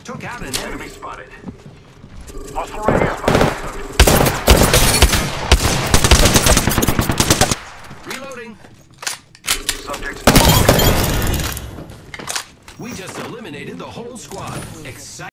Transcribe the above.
Took out an enemy. Spotted. Hostile right here. Reloading. Subjects. We just eliminated the whole squad. Exciting.